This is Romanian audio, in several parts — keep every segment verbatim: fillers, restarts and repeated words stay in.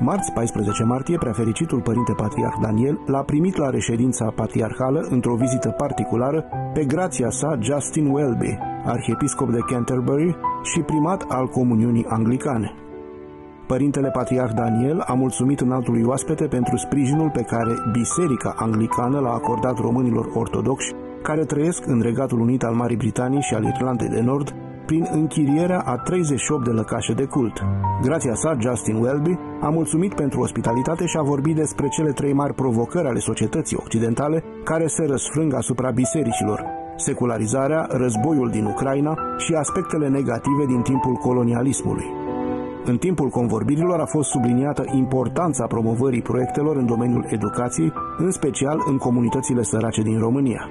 Marți, paisprezece martie, preafericitul părinte patriarh Daniel l-a primit la reședința patriarhală, într-o vizită particulară, pe grația sa Justin Welby, arhiepiscop de Canterbury și primat al comuniunii anglicane. Părintele patriarh Daniel a mulțumit înaltului oaspete pentru sprijinul pe care Biserica Anglicană l-a acordat românilor ortodoxi care trăiesc în Regatul Unit al Marii Britanii și al Irlandei de Nord, prin închirierea a treizeci și opt de lăcașe de cult. Grația sa, Justin Welby a mulțumit pentru ospitalitate și a vorbit despre cele trei mari provocări ale societății occidentale care se răsfrâng asupra bisericilor: secularizarea, războiul din Ucraina și aspectele negative din timpul colonialismului. În timpul convorbirilor a fost subliniată importanța promovării proiectelor în domeniul educației, în special în comunitățile sărace din România.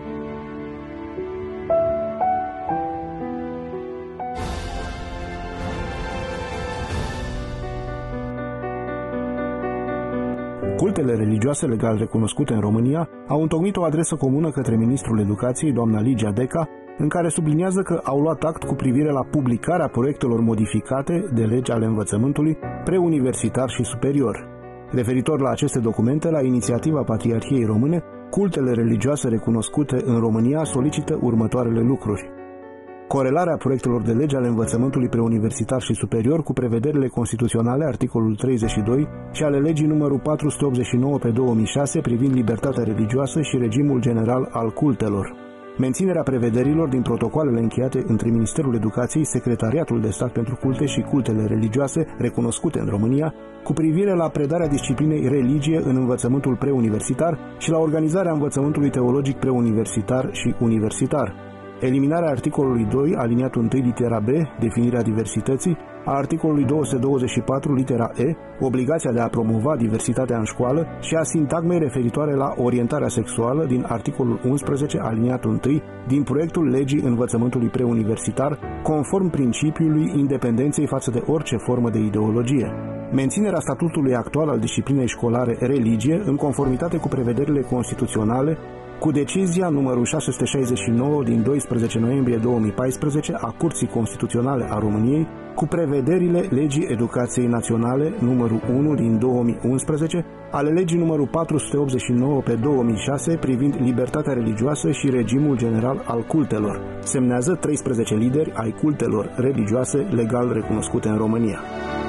Cultele religioase legal recunoscute în România au întocmit o adresă comună către ministrul educației, doamna Ligia Deca, în care subliniază că au luat act cu privire la publicarea proiectelor modificate de legi ale învățământului preuniversitar și superior. Referitor la aceste documente, la inițiativa Patriarhiei Române, cultele religioase recunoscute în România solicită următoarele lucruri: corelarea proiectelor de lege ale învățământului preuniversitar și superior cu prevederile constituționale, articolul treizeci și doi, și ale legii numărul patru sute optzeci și nouă pe două mii șase privind libertatea religioasă și regimul general al cultelor. Menținerea prevederilor din protocoalele încheiate între Ministerul Educației, Secretariatul de Stat pentru Culte și cultele religioase recunoscute în România cu privire la predarea disciplinei religie în învățământul preuniversitar și la organizarea învățământului teologic preuniversitar și universitar. Eliminarea articolului doi, aliniatul unu, litera B, definirea diversității, a articolului două sute douăzeci și patru, litera E, obligația de a promova diversitatea în școală, și a sintagmei referitoare la orientarea sexuală din articolul unsprezece, aliniatul unu, din proiectul legii învățământului preuniversitar, conform principiului independenței față de orice formă de ideologie. Menținerea statutului actual al disciplinei școlare religie în conformitate cu prevederile constituționale, cu decizia numărul șase sute șaizeci și nouă din doisprezece noiembrie două mii paisprezece a Curții Constituționale a României, cu prevederile Legii Educației Naționale numărul unu din două mii unsprezece, ale legii numărul patru sute optzeci și nouă pe două mii șase privind libertatea religioasă și regimul general al cultelor. Semnează treisprezece lideri ai cultelor religioase legal recunoscute în România.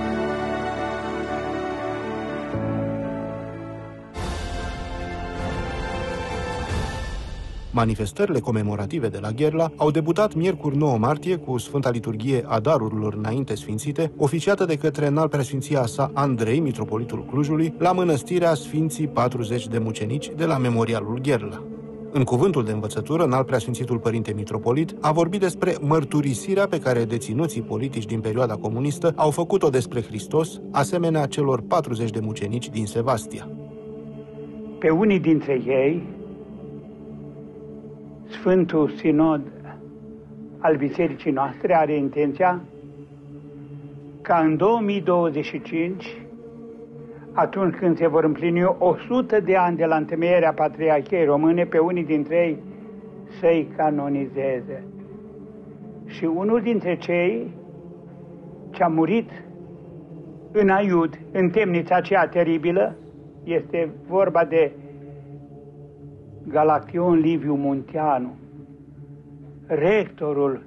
Manifestările comemorative de la Gherla au debutat miercuri nouă martie cu Sfânta Liturghie a Darurilor Înainte Sfințite, oficiată de către Înalt-Preasfinția sa Andrei, mitropolitul Clujului, la mănăstirea Sfinții patruzeci de Mucenici de la Memorialul Gherla. În cuvântul de învățătură, Înalt-Preasfințitul Părinte Mitropolit a vorbit despre mărturisirea pe care deținuții politici din perioada comunistă au făcut-o despre Hristos, asemenea celor patruzeci de mucenici din Sevastia. Pe unii dintre ei, Sfântul Sinod al Bisericii noastre are intenția ca în două mii douăzeci și cinci, atunci când se vor împlini o sută de ani de la întemeierea Patriarhiei Române, pe unii dintre ei să-i canonizeze. Și unul dintre cei ce a murit în Aiud, în temnița aceea teribilă, este vorba de Galaction Liviu Munteanu, rectorul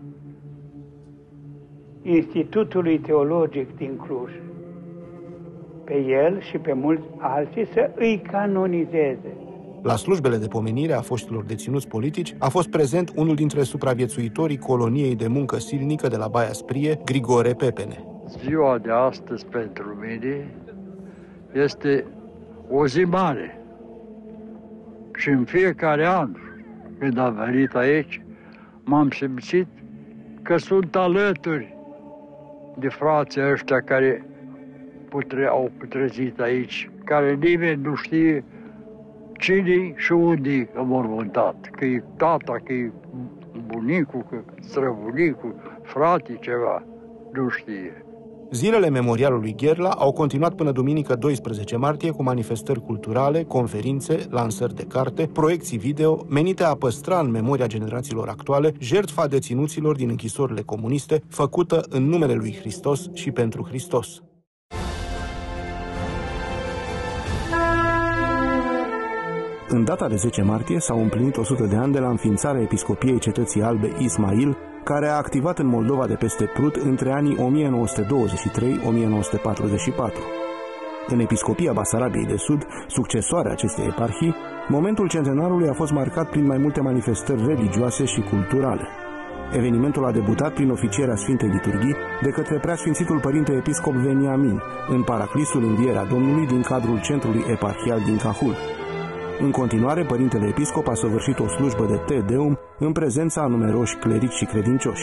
Institutului Teologic din Cluj. Pe el și pe mulți alții să îi canonizeze. La slujbele de pomenire a foștilor deținuți politici a fost prezent unul dintre supraviețuitorii coloniei de muncă silnică de la Baia Sprie, Grigore Pepene. Ziua de astăzi pentru mine este o zi mare. Și în fiecare an, când am venit aici, m-am simțit că sunt alături de frații ăștia care putre, au putrezit aici, care nimeni nu știe cine și unde e înmormântat, că e tata, că e bunicul, că străbunicul, frate ceva, nu știe. Zilele Memorialului Gherla au continuat până duminică doisprezece martie cu manifestări culturale, conferințe, lansări de carte, proiecții video menite a păstra în memoria generațiilor actuale jertfa deținuților din închisorile comuniste, făcută în numele lui Hristos și pentru Hristos. în data de zece martie s-au împlinit o sută de ani de la înființarea Episcopiei Cetății Albe Ismail, care a activat în Moldova de peste Prut între anii o mie nouă sute douăzeci și trei - o mie nouă sute patruzeci și patru. În Episcopia Basarabiei de Sud, succesoarea acestei eparhii, momentul centenarului a fost marcat prin mai multe manifestări religioase și culturale. Evenimentul a debutat prin oficierea Sfintei Liturghii de către Preasfințitul Părinte Episcop Veniamin, în paraclisul Învierea Domnului din cadrul Centrului Eparhial din Cahul. În continuare, Părintele Episcop a săvârșit o slujbă de Te Deum în prezența a numeroși clerici și credincioși.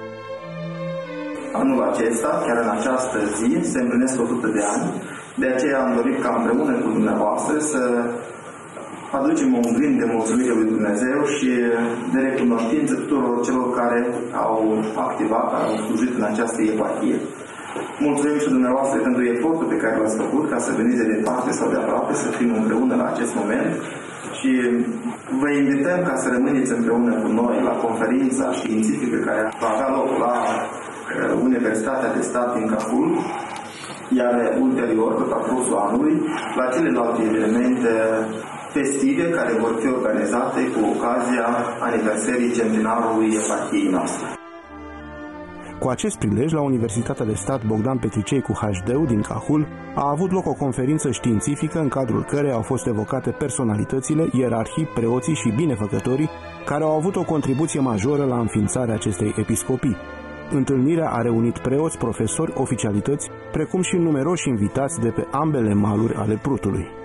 Anul acesta, chiar în această zi, se împlinesc o sută de ani, de aceea am dorit ca împreună cu dumneavoastră să aducem un gând de mulțumire lui Dumnezeu și de recunoștință tuturor celor care au activat, care au slujit în această eparhie. Mulțumim și dumneavoastră pentru efortul pe care l-ați făcut ca să veniți de departe sau de aproape, să fim împreună la acest moment și vă invităm ca să rămâneți împreună cu noi la conferința științifică care va avea loc la Universitatea de Stat din Cahul, iar ulterior, pe parcursul anului, la celelalte evenimente festive care vor fi organizate cu ocazia aniversării centenarului eparhiei noastre. Cu acest prilej, la Universitatea de Stat Bogdan Petricei cu H D din Cahul, a avut loc o conferință științifică în cadrul căreia au fost evocate personalitățile, ierarhii, preoții și binefăcătorii care au avut o contribuție majoră la înființarea acestei episcopii. Întâlnirea a reunit preoți, profesori, oficialități, precum și numeroși invitați de pe ambele maluri ale Prutului.